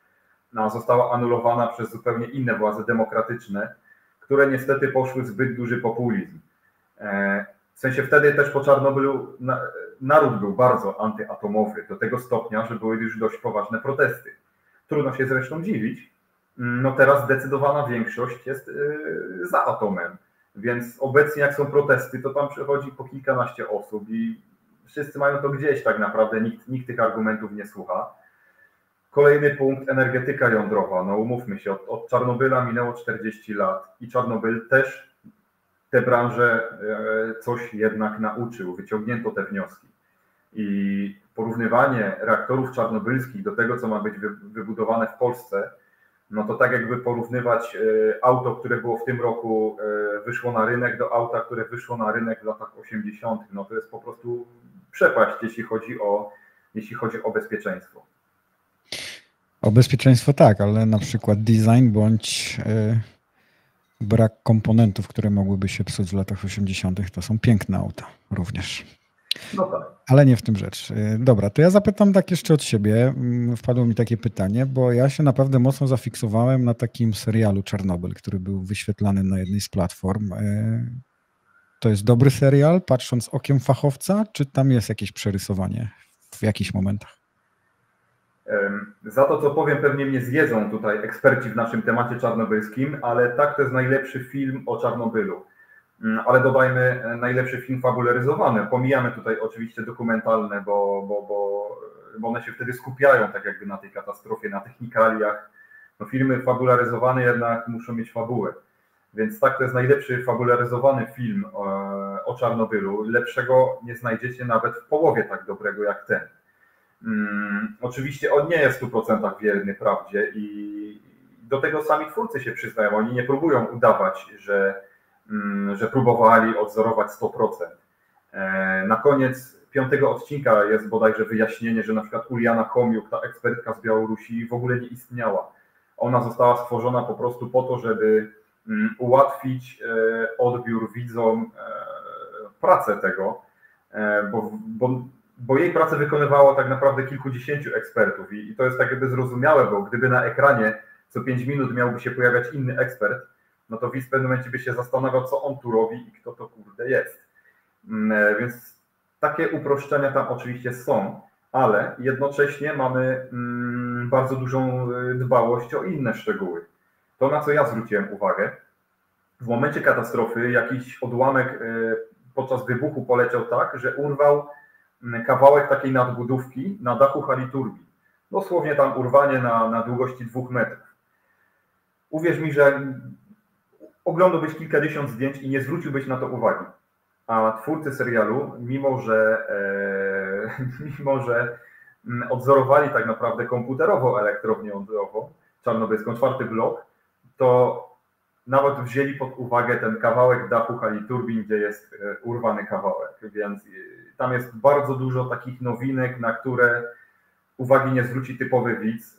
no, została anulowana przez zupełnie inne władze demokratyczne, które niestety poszły w zbyt duży populizm. W sensie wtedy też po Czarnobylu naród był bardzo antyatomowy, do tego stopnia, że były już dość poważne protesty. Trudno się zresztą dziwić. No teraz zdecydowana większość jest za atomem, więc obecnie jak są protesty, to tam przychodzi po kilkanaście osób i wszyscy mają to gdzieś tak naprawdę, nikt, nikt tych argumentów nie słucha. Kolejny punkt, energetyka jądrowa. No umówmy się, od, od Czarnobyla minęło czterdzieści lat i Czarnobyl też tę branżę coś jednak nauczył, wyciągnięto te wnioski. I porównywanie reaktorów czarnobylskich do tego, co ma być wybudowane w Polsce, no to tak jakby porównywać auto, które było w tym roku, wyszło na rynek, do auta, które wyszło na rynek w latach osiemdziesiątych. No to jest po prostu przepaść, jeśli chodzi o, jeśli chodzi o bezpieczeństwo. O bezpieczeństwo tak, ale na przykład design bądź brak komponentów, które mogłyby się psuć w latach osiemdziesiątych, to są piękne auta również. No tak. Ale nie w tym rzecz. Dobra, to ja zapytam tak jeszcze od siebie. Wpadło mi takie pytanie, bo ja się naprawdę mocno zafiksowałem na takim serialu Czarnobyl, który był wyświetlany na jednej z platform. To jest dobry serial, patrząc okiem fachowca, czy tam jest jakieś przerysowanie w jakichś momentach? Za to, co powiem, pewnie mnie zjedzą tutaj eksperci w naszym temacie czarnobylskim, ale tak, to jest najlepszy film o Czarnobylu. Ale dodajmy najlepszy film fabularyzowany. Pomijamy tutaj oczywiście dokumentalne, bo, bo, bo, bo one się wtedy skupiają tak jakby na tej katastrofie, na technikaliach. No filmy fabularyzowane jednak muszą mieć fabułę. Więc tak, to jest najlepszy fabularyzowany film o, o Czarnobylu. Lepszego nie znajdziecie nawet w połowie tak dobrego jak ten. Hmm, oczywiście on nie jest w stu procentach wierny prawdzie i do tego sami twórcy się przyznają. Oni nie próbują udawać, że, hmm, że próbowali odzorować sto procent. E, na koniec piątego odcinka jest bodajże wyjaśnienie, że na przykład Uliana Chomiuk, ta ekspertka z Białorusi, w ogóle nie istniała. Ona została stworzona po prostu po to, żeby hmm, ułatwić e, odbiór widzom e, pracę tego, e, bo, bo bo jej pracę wykonywało tak naprawdę kilkudziesięciu ekspertów i, i to jest tak jakby zrozumiałe, bo gdyby na ekranie co pięć minut miałby się pojawiać inny ekspert, no to widz w pewnym momencie by się zastanawiał, co on tu robi i kto to kurde jest. Więc takie uproszczenia tam oczywiście są, ale jednocześnie mamy mm, bardzo dużą dbałość o inne szczegóły. To, na co ja zwróciłem uwagę, w momencie katastrofy jakiś odłamek podczas wybuchu poleciał tak, że urwał kawałek takiej nadbudówki na dachu hali turbin. Dosłownie tam urwanie na, na długości dwóch metrów. Uwierz mi, że oglądałbyś kilkadziesiąt zdjęć i nie zwróciłbyś na to uwagi. A twórcy serialu, mimo że, e, mimo że odzorowali tak naprawdę komputerowo elektrownię jądrową czarnobylską, czwarty blok, to nawet wzięli pod uwagę ten kawałek dachu hali turbin, gdzie jest urwany kawałek, więc tam jest bardzo dużo takich nowinek, na które uwagi nie zwróci typowy widz,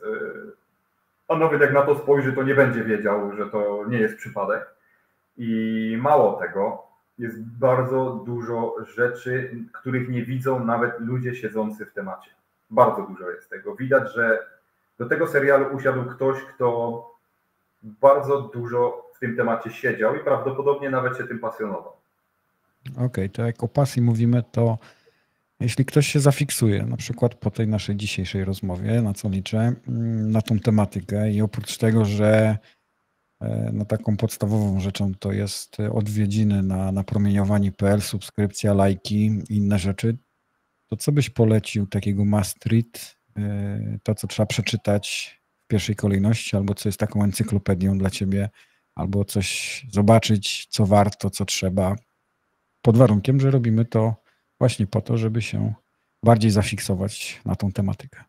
a nawet jak na to spojrzy, to nie będzie wiedział, że to nie jest przypadek. I mało tego, jest bardzo dużo rzeczy, których nie widzą nawet ludzie siedzący w temacie. Bardzo dużo jest tego. Widać, że do tego serialu usiadł ktoś, kto bardzo dużo w tym temacie siedział i prawdopodobnie nawet się tym pasjonował. Okej, okay, to jak o pasji mówimy, to jeśli ktoś się zafiksuje, na przykład po tej naszej dzisiejszej rozmowie, na co liczę, na tą tematykę i oprócz tego, że no, taką podstawową rzeczą to jest odwiedziny na, na promieniowanie kropka p l, subskrypcja, lajki i inne rzeczy, to co byś polecił takiego must read, to co trzeba przeczytać w pierwszej kolejności, albo co jest taką encyklopedią dla ciebie, albo coś zobaczyć, co warto, co trzeba, pod warunkiem, że robimy to właśnie po to, żeby się bardziej zafiksować na tą tematykę.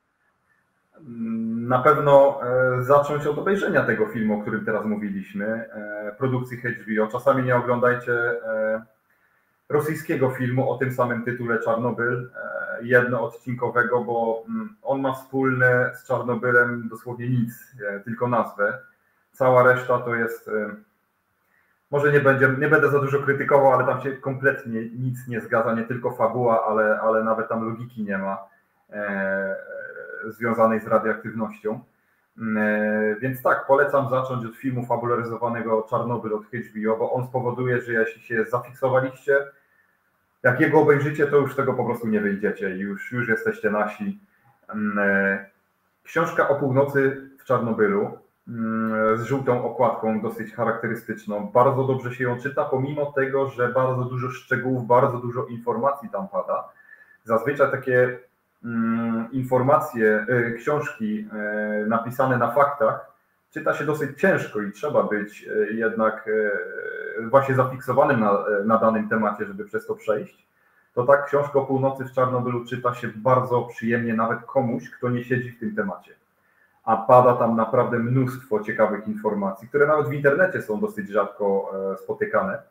Na pewno zacząć od obejrzenia tego filmu, o którym teraz mówiliśmy, produkcji H B O. Czasami nie oglądajcie rosyjskiego filmu o tym samym tytule Czarnobyl, jednoodcinkowego, bo on ma wspólne z Czarnobylem dosłownie nic, tylko nazwę. Cała reszta to jest... Może nie, będzie, nie będę za dużo krytykował, ale tam się kompletnie nic nie zgadza, nie tylko fabuła, ale, ale nawet tam logiki nie ma e, związanej z radioaktywnością. Więc tak, polecam zacząć od filmu fabularyzowanego Czarnobyl od H B O, bo on spowoduje, że jeśli się zafiksowaliście, jak jego obejrzycie, to już z tego po prostu nie wyjdziecie, już, już jesteście nasi. Książka o północy w Czarnobylu z żółtą okładką, dosyć charakterystyczną. Bardzo dobrze się ją czyta, pomimo tego, że bardzo dużo szczegółów, bardzo dużo informacji tam pada. Zazwyczaj takie mm, informacje, y, książki y, napisane na faktach czyta się dosyć ciężko i trzeba być y, jednak y, właśnie zafiksowanym na, na danym temacie, żeby przez to przejść. To tak książka o północy w Czarnobylu czyta się bardzo przyjemnie nawet komuś, kto nie siedzi w tym temacie. A pada tam naprawdę mnóstwo ciekawych informacji, które nawet w internecie są dosyć rzadko spotykane.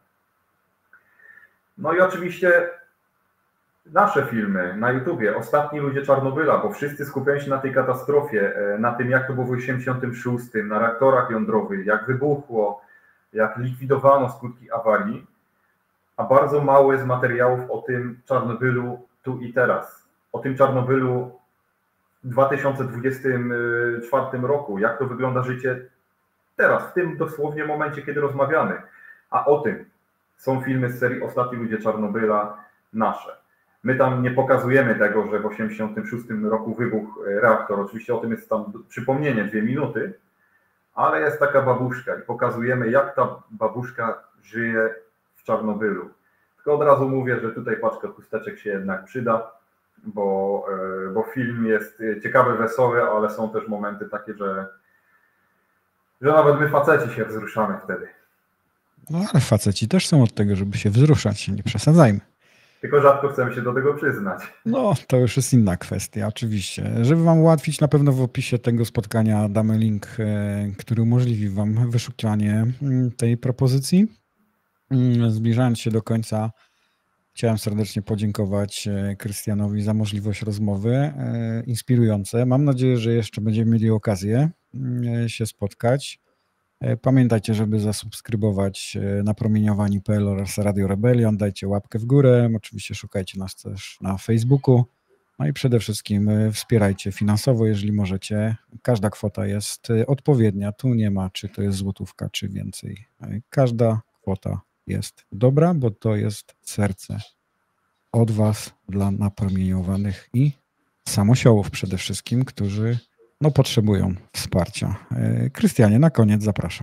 No i oczywiście nasze filmy na YouTubie, Ostatni ludzie Czarnobyla, bo wszyscy skupiają się na tej katastrofie, na tym, jak to było w osiemdziesiątym szóstym, na reaktorach jądrowych, jak wybuchło, jak likwidowano skutki awarii, a bardzo mało jest materiałów o tym Czarnobylu tu i teraz, o tym Czarnobylu w dwa tysiące dwudziestym czwartym roku, jak to wygląda życie teraz, w tym dosłownie momencie, kiedy rozmawiamy. A o tym są filmy z serii Ostatni ludzie Czarnobyla nasze. My tam nie pokazujemy tego, że w osiemdziesiątym szóstym roku wybuchł reaktor. Oczywiście o tym jest tam przypomnienie, dwie minuty, ale jest taka babuszka i pokazujemy, jak ta babuszka żyje w Czarnobylu. Tylko od razu mówię, że tutaj paczka chusteczek się jednak przyda, bo, bo film jest ciekawy, wesoły, ale są też momenty takie, że, że nawet my faceci się wzruszamy wtedy. No ale faceci też są od tego, żeby się wzruszać, nie przesadzajmy. Tylko rzadko chcemy się do tego przyznać. No, to już jest inna kwestia, oczywiście. Żeby wam ułatwić, na pewno w opisie tego spotkania damy link, który umożliwi wam wyszukiwanie tej propozycji. Zbliżając się do końca, chciałem serdecznie podziękować Krystianowi za możliwość rozmowy, inspirujące. Mam nadzieję, że jeszcze będziemy mieli okazję się spotkać. Pamiętajcie, żeby zasubskrybować napromieniowani kropka p l oraz Radio Rebelion. Dajcie łapkę w górę. Oczywiście szukajcie nas też na Facebooku. No i przede wszystkim wspierajcie finansowo, jeżeli możecie. Każda kwota jest odpowiednia. Tu nie ma, czy to jest złotówka, czy więcej. Każda kwota jest dobra, bo to jest serce od was dla napromieniowanych i samosiołów przede wszystkim, którzy no, potrzebują wsparcia. Krystianie, na koniec zapraszam.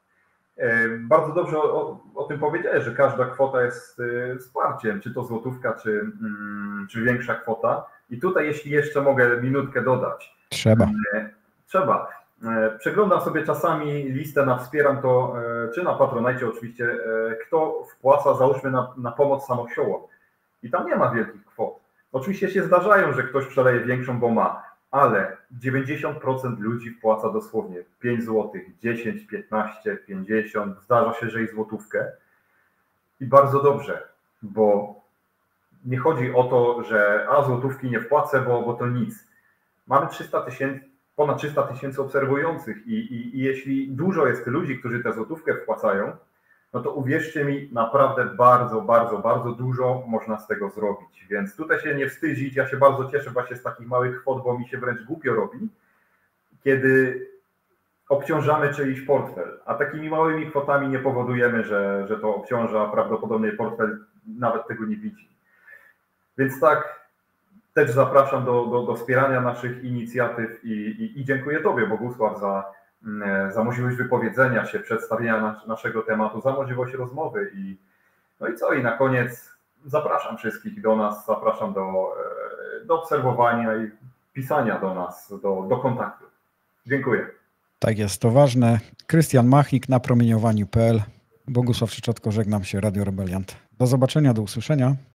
Bardzo dobrze o, o tym powiedziałeś, że każda kwota jest wsparciem, czy to złotówka, czy, czy większa kwota. I tutaj, jeśli jeszcze mogę minutkę dodać. Trzeba. Trzeba. Przeglądam sobie czasami listę na Wspieram to, czy na Patronite oczywiście, kto wpłaca, załóżmy, na, na pomoc samosiołom. I tam nie ma wielkich kwot. Oczywiście się zdarzają, że ktoś przeleje większą, bo ma, ale dziewięćdziesiąt procent ludzi wpłaca dosłownie pięć złotych, dziesięć, piętnaście, pięćdziesiąt, zdarza się, że i złotówkę. I bardzo dobrze, bo nie chodzi o to, że a złotówki nie wpłacę, bo, bo to nic. Mamy trzysta tysięcy, ponad trzysta tysięcy obserwujących i, i, i jeśli dużo jest ludzi, którzy tę złotówkę wpłacają, no to uwierzcie mi, naprawdę bardzo, bardzo, bardzo dużo można z tego zrobić. Więc tutaj się nie wstydzić, ja się bardzo cieszę właśnie z takich małych kwot, bo mi się wręcz głupio robi, kiedy obciążamy czyjś portfel, a takimi małymi kwotami nie powodujemy, że, że to obciąża, prawdopodobnie portfel nawet tego nie widzi. Więc tak, też zapraszam do, do, do wspierania naszych inicjatyw i, i, i dziękuję Tobie, Bogusław, za, za możliwość wypowiedzenia się, przedstawienia nas, naszego tematu, za możliwość rozmowy i no i co, i na koniec zapraszam wszystkich do nas, zapraszam do, do obserwowania i pisania do nas, do, do kontaktu. Dziękuję. Tak jest, to ważne. Krystian Machnik, napromieniowani kropka p l. Bogusław Szyczotko, żegnam się, Radio Rebeliant. Do zobaczenia, do usłyszenia.